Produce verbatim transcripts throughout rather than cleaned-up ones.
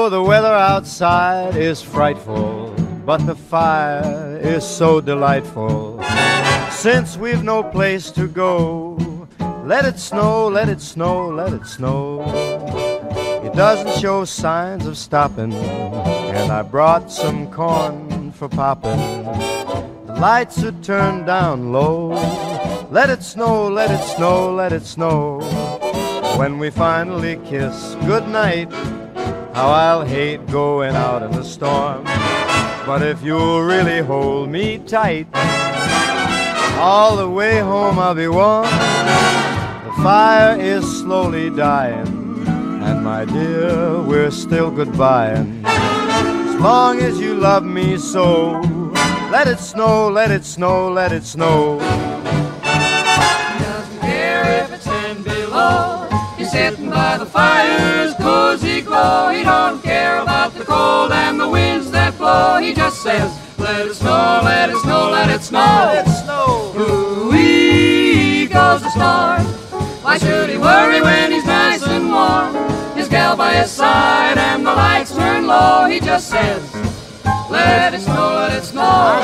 Oh, the weather outside is frightful, but the fire is so delightful. Since we've no place to go, let it snow, let it snow, let it snow. It doesn't show signs of stopping, and I brought some corn for popping. The lights are turned down low. Let it snow, let it snow, let it snow. When we finally kiss goodnight, how I'll hate going out in the storm. But if you'll really hold me tight, all the way home I'll be warm. The fire is slowly dying, and my dear, we're still goodbying. As long as you love me so, let it snow, let it snow, let it snow. He doesn't care if it's ten below. He's sitting by the fire's cozy glow. He don't care about the cold and the winds that blow. He just says, let it snow, let it snow, let it snow. Let it snow. Ooh-wee goes the storm. Why should he worry when he's nice and warm? His gal by his side and the lights turn low. He just says, let it snow, let it snow.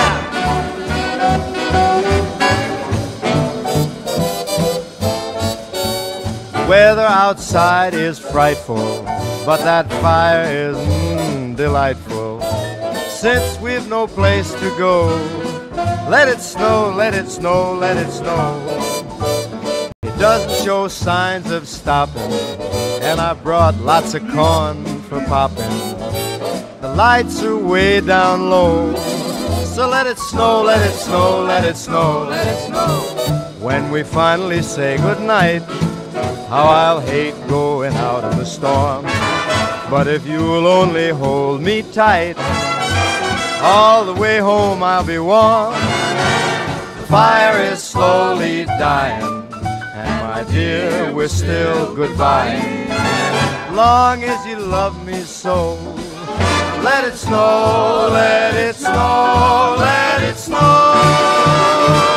The weather outside is frightful, but that fire is mm, delightful. Since we've no place to go, let it snow, let it snow, let it snow. It doesn't show signs of stopping, and I brought lots of corn for popping. The lights are way down low, so let it snow, let it snow, let it snow, let it snow. When we finally say goodnight, how I'll hate going out in the storm. But if you'll only hold me tight, all the way home I'll be warm. The fire is slowly dying, and my dear, we're still goodbying. Long as you love me so, let it snow, let it snow, let it snow.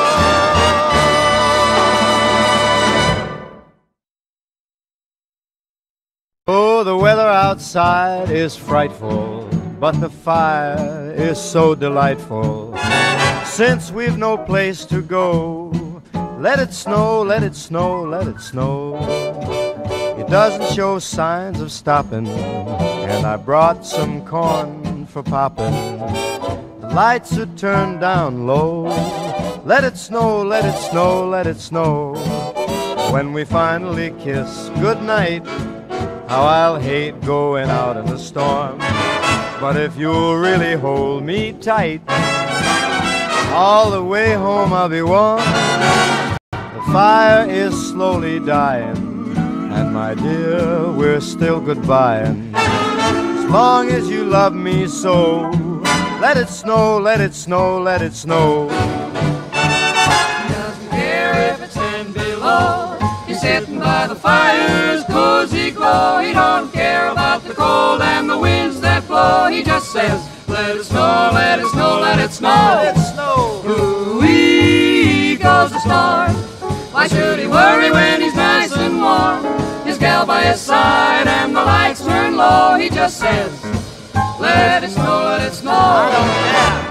Oh, the weather outside is frightful, but the fire is so delightful. Since we've no place to go, let it snow, let it snow, let it snow. It doesn't show signs of stopping, and I brought some corn for popping. The lights are turned down low. Let it snow, let it snow, let it snow. When we finally kiss goodnight, how I'll hate going out in the storm. But if you'll really hold me tight, all the way home I'll be warm. The fire is slowly dying, and my dear, we're still goodbying. As long as you love me so, let it snow, let it snow, let it snow. He doesn't care if it's ten below. He's sitting by the fire's cozy glow. He don't care about the cold and the winds that blow. He just says, let it snow, let it snow, let it snow. Let it snow. Ooh-wee goes the storm. Why should he worry when he's nice and warm? His gal by his side and the lights turn low. He just says, let it snow, let it snow.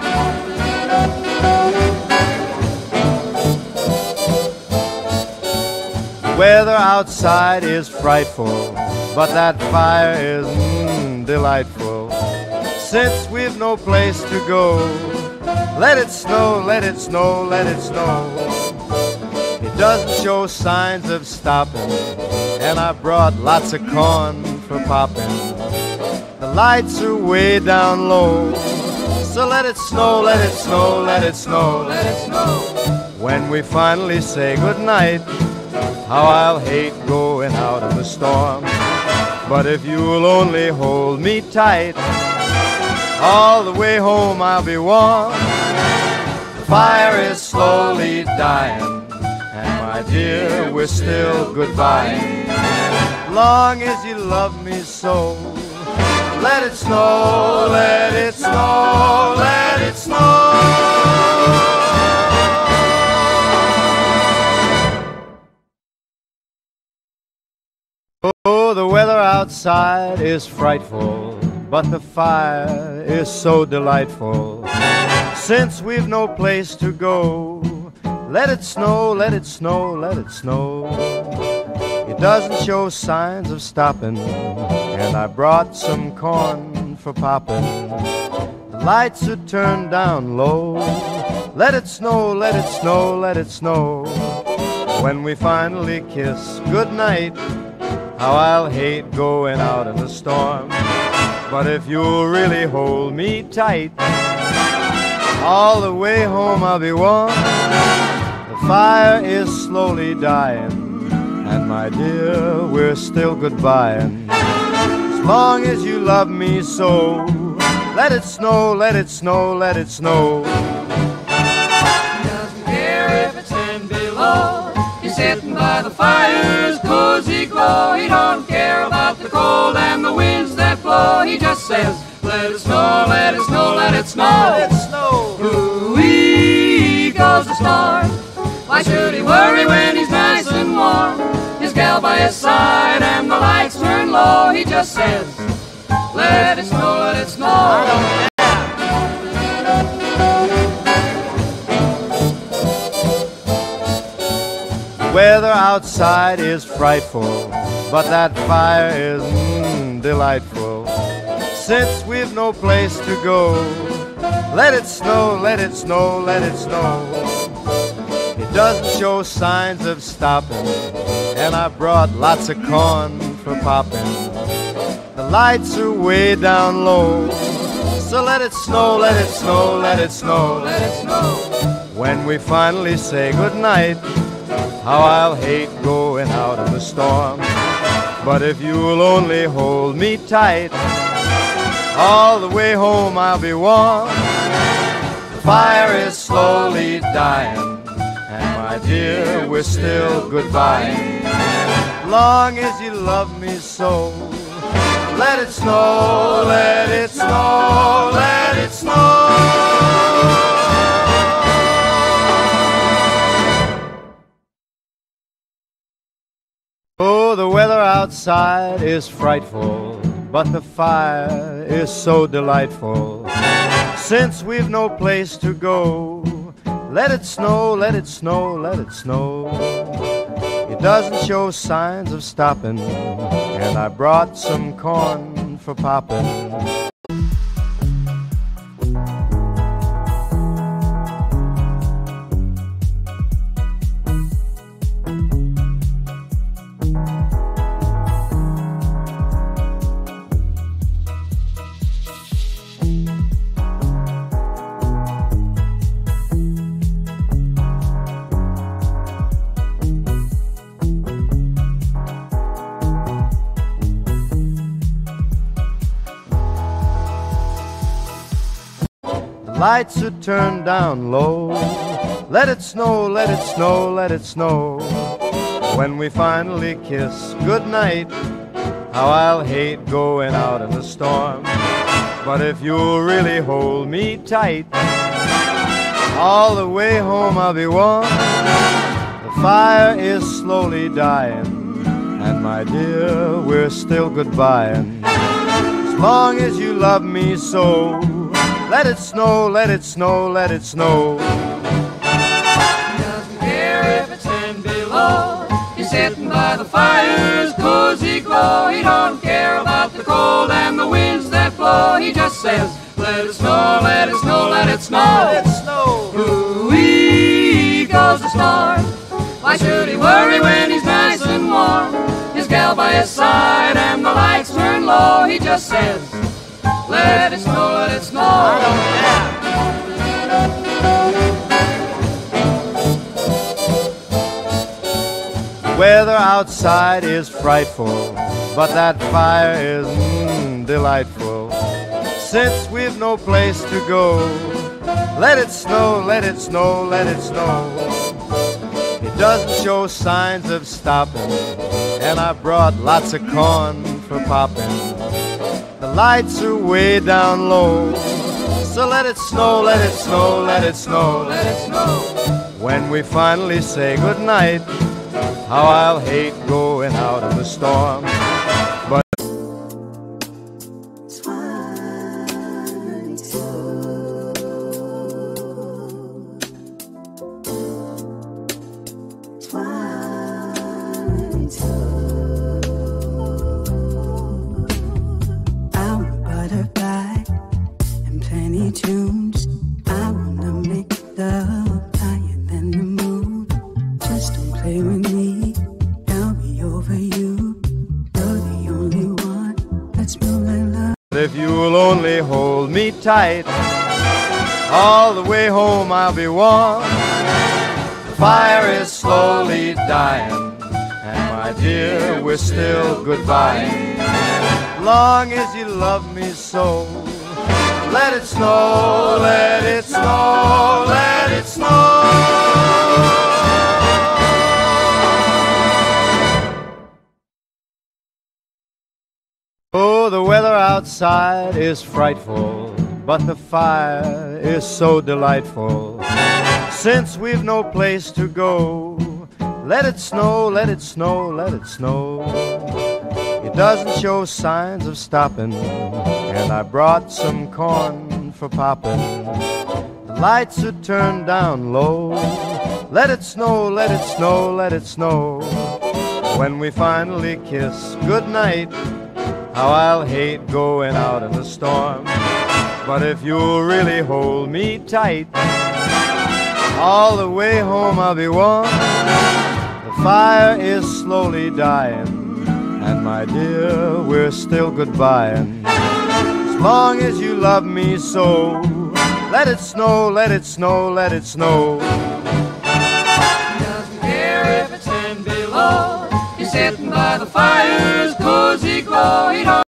The weather outside is frightful, but that fire is mm, delightful. Since we've no place to go, let it snow, let it snow, let it snow. It doesn't show signs of stopping, and I brought lots of corn for popping. The lights are way down low, so let it snow, let it snow, let it snow, let it snow. When we finally say goodnight, how I'll hate going out in the storm. But if you'll only hold me tight, all the way home I'll be warm. The fire is slowly dying, and my dear, we're still goodbying. Long as you love me so, let it snow, let it snow, let it snow. Oh, the weather outside outside is frightful, but the fire is so delightful. Since we've no place to go, let it snow, let it snow, let it snow. It doesn't show signs of stopping, and I brought some corn for popping. The lights are turned down low. Let it snow, let it snow, let it snow. When we finally kiss goodnight, how I'll hate going out in the storm. But if you'll really hold me tight, all the way home I'll be warm. The fire is slowly dying, and my dear, we're still goodbying. As long as you love me so, let it snow, let it snow, let it snow. He doesn't care if it's ten below. He's sitting by the fire's cozy glow. He don't care about the cold and the winds that blow. He just says, let it snow, let it snow, let it snow. Let it snow. Ooh-wee goes the storm. Why should he worry when he's nice and warm? His gal by his side and the lights turn low. He just says, let it snow, let it snow. Weather outside is frightful, but that fire is mm, delightful. Since we've no place to go, let it snow, let it snow, let it snow. It doesn't show signs of stopping, and I brought lots of corn for popping. The lights are way down low, so let it snow, let it snow, let it snow, Let it snow. When we finally say goodnight, how I'll hate going out in the storm. But if you'll only hold me tight, all the way home I'll be warm. The fire is slowly dying, and my dear, we're still goodbye. Long as you love me so, let it snow, let it snow, let it snow. Oh, the weather outside is frightful, but the fire is so delightful. Since we've no place to go, let it snow, let it snow, let it snow. It doesn't show signs of stopping, and I brought some corn for popping. Lights are turned down low. Let it snow, let it snow, let it snow. When we finally kiss goodnight, how I'll hate going out in the storm. But if you'll really hold me tight, all the way home I'll be warm. The fire is slowly dying, and my dear, we're still goodbying. As long as you love me so, let it snow, let it snow, let it snow. He doesn't care if it's ten below. He's sitting by the fire's cozy glow. He don't care about the cold and the winds that blow. He just says, let it snow, let it snow, let it snow. Let it snow. Ooh-wee goes the storm. Why should he worry when he's nice and warm? His gal by his side and the lights turn low. He just says, let it snow, let it snow. Weather outside is frightful, but that fire is mm, delightful. Since we've no place to go, let it snow, let it snow, let it snow. It doesn't show signs of stopping, and I brought lots of corn for popping. The lights are way down low, so let it snow, let it snow, let it snow, Let it snow. When we finally say goodnight, how I'll hate going out in the storm. But if you'll only hold me tight, all the way home I'll be warm. The fire is slowly dying, and my dear, we're still goodbye. Long as you love me so, let it snow, let it snow, let it snow. Oh, the weather outside is frightful, but the fire is so delightful. Since we've no place to go, let it snow, let it snow, let it snow. It doesn't show signs of stopping, and I brought some corn for popping. The lights are turned down low. Let it snow, let it snow, let it snow. When we finally kiss goodnight, how I'll hate going out in the storm. But if you'll really hold me tight, all the way home I'll be warm. The fire is slowly dying, and my dear, we're still goodbying. As long as you love me so, let it snow, let it snow, let it snow. He doesn't care if it's ten below. He's sitting by the fire's cozy glow. He don't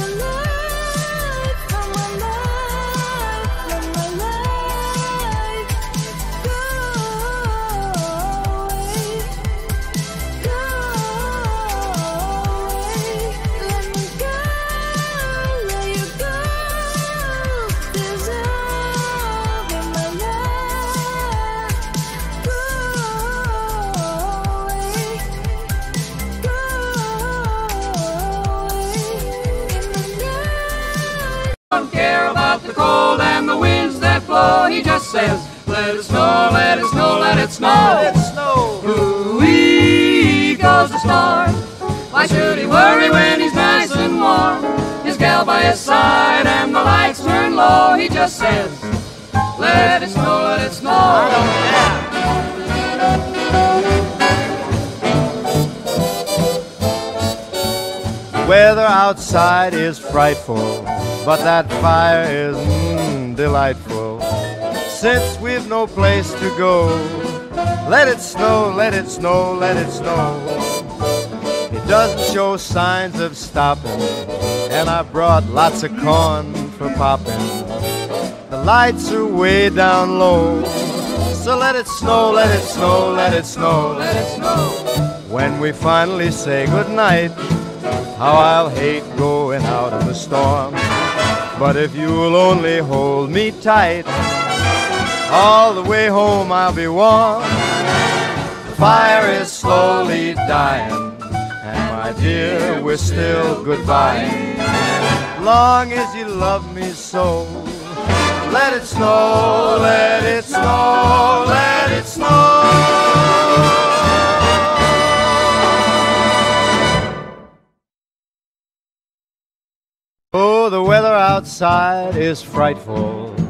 care about the cold and the winds that blow. He just says, let it snow, let it snow, let it snow. Let it snow. Ooh-wee goes the storm. Why should he worry when he's nice and warm? His gal by his side and the lights turn low. He just says, let it snow, let it snow. I don't care. The weather outside is frightful, but that fire is mm, delightful. Since we've no place to go, let it snow, let it snow, let it snow. It doesn't show signs of stopping, and I brought lots of corn for popping. The lights are way down low, so let it snow, let it snow, let it snow, Let it snow. when we finally say goodnight, how I'll hate going out in the storm. But if you'll only hold me tight, all the way home I'll be warm. The fire is slowly dying, and my dear, we're still goodbye. Long as you love me so, let it snow, let it snow, let it snow. Oh, the weather outside is frightful,